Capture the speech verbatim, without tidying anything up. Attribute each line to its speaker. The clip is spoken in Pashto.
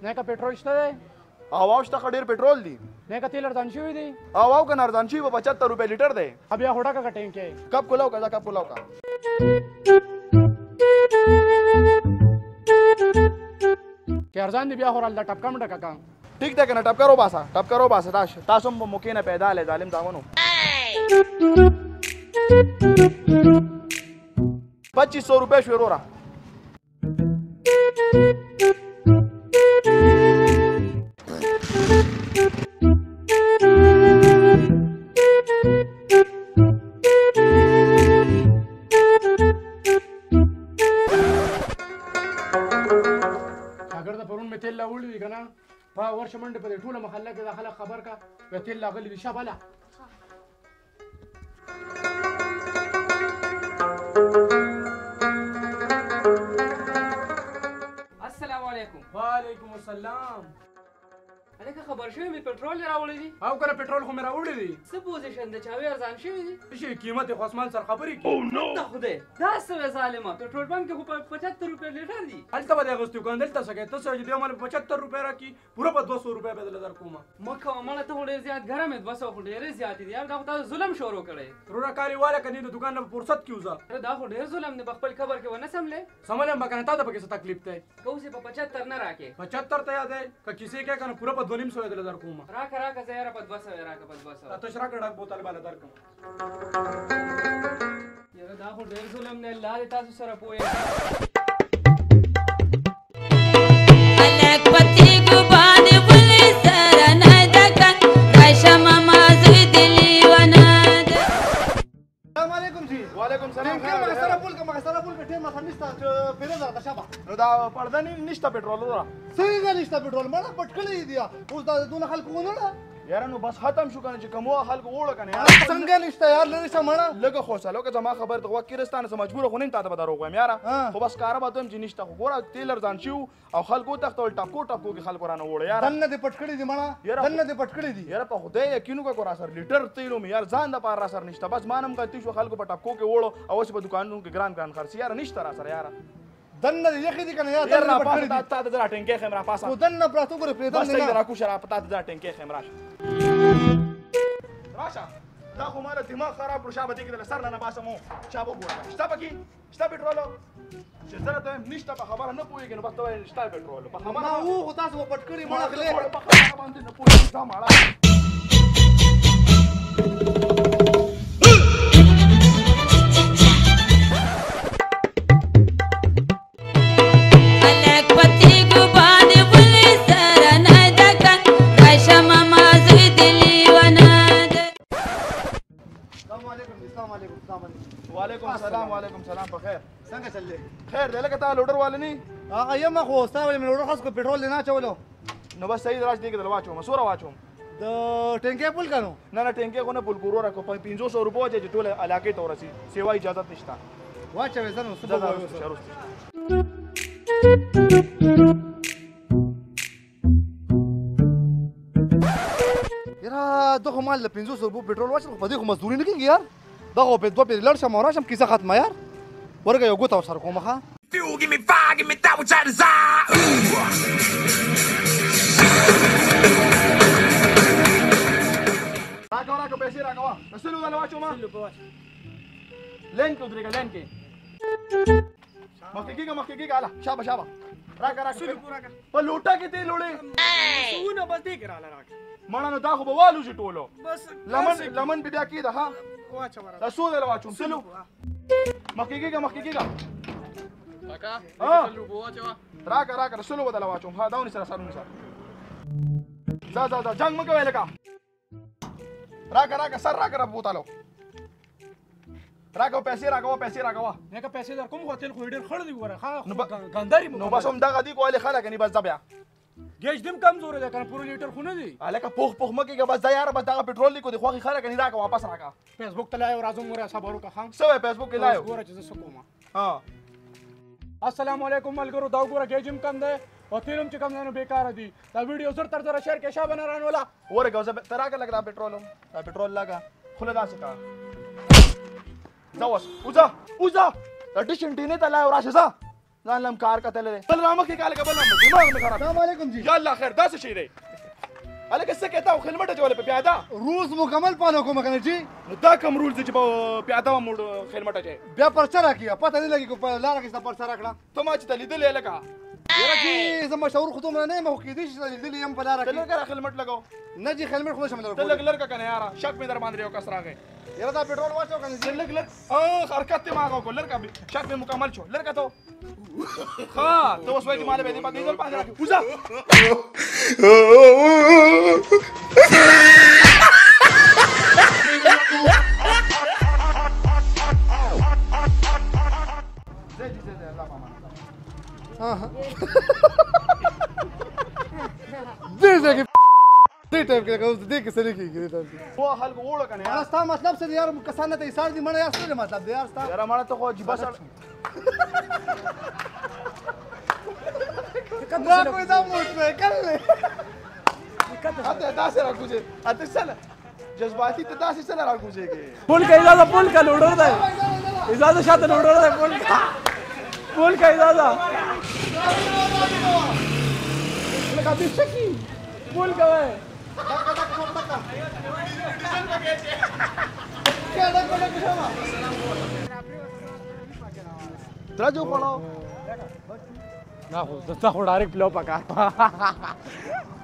Speaker 1: نه کا پټرول شته دی
Speaker 2: او او شته ډېر پټرول دی
Speaker 1: نه کا تیل ارزان شوی دی
Speaker 2: او او کنه ارزان شوی په پچهتر روپے لیټر دی
Speaker 1: بیا هوډا کا ټینک کې
Speaker 2: کب کولاو کا کب کولاو کا
Speaker 1: کې ارزان دی بیا هورال دا ټپ کم ډکا کا
Speaker 2: ٹھیک ده کنه ټپ کرو باسا ټپ کرو باسا تاسو تاسو موکې نه پیدا لې ظالم داونو पच्चीस सौ रुपये शुरू रहा
Speaker 1: अगर तो परून में तेल लावली दी का ना पा वर्ष मंडे पे ठूला महल्ला के दाखला खबर का वे तेल लागली दिशा बाला वालेकुम अस्सलाम
Speaker 3: अलका खबर شوی می پټرول راوړی دي
Speaker 1: او کنه پټرول خو مې راوړی دي
Speaker 3: څه پوزیشن د چاوي ارزان شوی دي
Speaker 1: شي قیمت خو اسمان سره خبرې کی
Speaker 3: او نو ته خوده دا څه ظالما پټرول پمپ کې خو پچهتر روپے لیټر دي
Speaker 1: الته به غوستو کنه دلته څنګه ته څه دې مال پچهتر روپے راکی پورا په دو سو روپے بدل در کومه
Speaker 3: مکه مال ته ډېر زیات ګرم دي بس خو ډېر زیات دي یار دا ته ظلم شروع کړي
Speaker 1: رونا کاری والا کني د دکان په فرصت کیوزا
Speaker 3: دا خو ډېر ظلم دی خپل خبر کې ونه سملې
Speaker 1: سمله مکنه تا ته پکې څه تکلیف ده
Speaker 3: کوسه په پچهتر نه راکې
Speaker 1: پچهتر ته یاد ہے ک کسی کې کنه پورا په دونیم سو بدل در کومه
Speaker 3: راکه راکه زهره په دوه سو راکه په دوه سو
Speaker 1: ته شراک ډک بوتل بالا در کوم
Speaker 3: یاره دا خو ډېر ظلم دی الله دې تاسو سره پوهه
Speaker 2: वालेकुम सलाम
Speaker 4: का मगसरा पुल का मगसरा पुल बैठे मखन निस्ता फिर जा शाबा
Speaker 2: नो दा पर्दा नहीं निष्ठा पेट्रोल रा
Speaker 4: सही का निस्ता पेट्रोल बड़ा पटकले दिया उस दा दोन खल को ना
Speaker 2: यार नो बस खत्म शो कंه چې کومه حل کو وړه کنه
Speaker 4: यार څنګه نشته یار لری سمړه
Speaker 2: لګه خو سالو که زما خبر ته وکیرستان سم مجبور خو نه تاسو بدارو کوم یار خو بس کار به تم چې نشته خو ګوره تیلر ځان شو او خلکو تختول ټاکو ټاکو کې خلکو رانه وړه یار
Speaker 4: دنه دې پټکړې دي مړه دنه دې پټکړې دي
Speaker 2: یار په خدای یقینو کا ګوره سر لیټر تیلو می یار ځان د پار را سر نشته بس مانم کتی شو خلکو په ټاکو کې وړو او اوس په دکانونو کې ګران ګران خرڅ یار نشته را سر یار
Speaker 4: دنه دې یخې دي کنه یار
Speaker 2: یار نه پاتې تا ته درا ټینګه خمرا پاسه
Speaker 4: او دنه پراتو ګره پرې
Speaker 2: بس یې را کو شرا پتا ته ټینګه خمرا راشه دا خو مال دماغ خراب کړو شابه دې کې سر نه باسمو شابه ګوره شته پکې شته پټرول چې زره ته نشته په خبره نه پوهیږي نو بس ته شته پټرول په خبره
Speaker 4: ما وو تاسو پټکړې مړه غلې
Speaker 2: په خبره باندې نه پوهیږي دا ماړه वालेकुम सलाम वालेकुम सलाम बखैर
Speaker 4: څنګه چل دی
Speaker 2: خیر دی لکه تا لوډر والے نه
Speaker 4: هغه یم خو ستا ولې لوډر خاص کو پټرول نه چولو
Speaker 2: نو بس صحیح راځ دی کې دلواچو مسوره واچو
Speaker 4: د ټینګې پول کنو
Speaker 2: نه نه ټینګې کو نه پول ګورو راکو پنځه سو روپو چې ټول علاقې ته ورسي سیوا اجازه نشته
Speaker 4: واچو زنه سبا وایو یاره دغه مال د پنځه سو روپو پټرول واچو په دې خو مزدوري نه کیږي یار دغه په دوه پیری لړ شم راشم کیسه ختمه یار ورګه یو ګوت او سر کومه ها
Speaker 5: You give me fire, give me that which I desire.
Speaker 2: راکو راکو پیسې راکوا رسولو دلوا واچو ما لین کې درېګا لین کې مخکې کېږه مخکې کېږه اله شابه شابه راکا راکا په لوټه کې تیل وړې
Speaker 1: سونه بس دې کرا راک
Speaker 2: مړه نو دا خو به والو چې ټولو
Speaker 1: بس
Speaker 2: لمن لمن بیا کېده ها
Speaker 1: واچو ورا
Speaker 2: رسول دلوا واچو سلو مخکې کېږه مخکې کېږه
Speaker 1: راکا
Speaker 2: سلو
Speaker 1: بو واچو
Speaker 2: راکا راکا رسولو بدل واچو ها داوني سره سرونه سره ځه ځه ځه جنگ مکوې لکه راکا راکا سر راکا را بوتالو راکو پیسې راکو پیسې راکو
Speaker 1: نه کا پیسې در کوم هوټل خو ډېر خړ دی وره ها ګانداري
Speaker 2: نو بس هم دغه دی کوله خلک نه بس ځبیا
Speaker 1: گیج دم کمزور ده کنه پورو لیټر خو نه دی
Speaker 2: الکه پوخ پوخ مکه بس دا یار بس دغه پټرول لیکو دی خوخي خلک نه راکو واپس راکا
Speaker 1: فیسبوک ته لایو راځم مره صبرو کا خان
Speaker 2: سوې فیسبوک کې لایو
Speaker 1: ګوره چې زه سکوما
Speaker 2: ها
Speaker 1: السلام علیکم ملګرو دا ګوره گیجم کم ده او تیلم چې کم نه بیکار دي دا ویډیو زر تر زر شیر کې شابه نه رانولا
Speaker 2: ورګه زه تراکه لګرا پټرول دا پټرول لگا خله دا سکا زوس اوزا اوزا د ډیشن ټینه ته لایو راشه زه ځان لم کار کتل دی بل رامخ کې کال قبل هم دماغ مې خراب
Speaker 4: السلام علیکم جی
Speaker 2: یا الله خیر داسې شي دی الکه څه کېتا خو خلمټه جوړه په پیاده
Speaker 4: روز مکمل پانو کوم کنه جی
Speaker 2: نو دا کوم رول دی چې په پیاده موډ خلمټه چي
Speaker 4: بیا پرچا راکیا پته نه لګي کو په لار کې څه پرچا راکړه
Speaker 2: ته ما چې تلیدلې لکه
Speaker 4: یاره جی زما شعور خو دومره نه مخ کې دي چې دلی يم په لار
Speaker 2: ته
Speaker 4: کې
Speaker 2: لګره خلمټ لګاو
Speaker 4: نه جی خلمت خو شمل
Speaker 2: ته لګ لړکا کنه یاره شک مې در باندې یو کس راغی
Speaker 4: یاره دا پټرول واچو کنه
Speaker 2: ته
Speaker 4: جی
Speaker 2: لګ لګ اه حرکت ته ما کو لړکا شک مې مکمل شو لړکا ته ها ته اوس وایي چې مال به دې باندې ځل باندې راځي وځه زه دې زه الله ماما
Speaker 4: ها دې ځکه دې ټایم کې کوم دې کې سره کېږي دې ټایم کې
Speaker 2: و خلک وړه کنه
Speaker 4: یار
Speaker 2: یار
Speaker 4: ستا مطلب څه دی یار کسان ته ایثار دي مړه یار څه مطلب دی یار ستا
Speaker 2: یاره ماړه ته خو جيبه سره
Speaker 4: دا کوئی دا موټ نه کړل
Speaker 2: اته داسې راکوځي اته سره جذباتي ته داسې سره راکوځيږي
Speaker 6: पुल का इजाजा पुल का लोडर था इजाजा शायद लोडर था पुल का पुल का इजाजा लगा भी शकी पुल का है
Speaker 2: راځو پړاو
Speaker 6: ना हो दस्ता को डायरेक्ट लो पका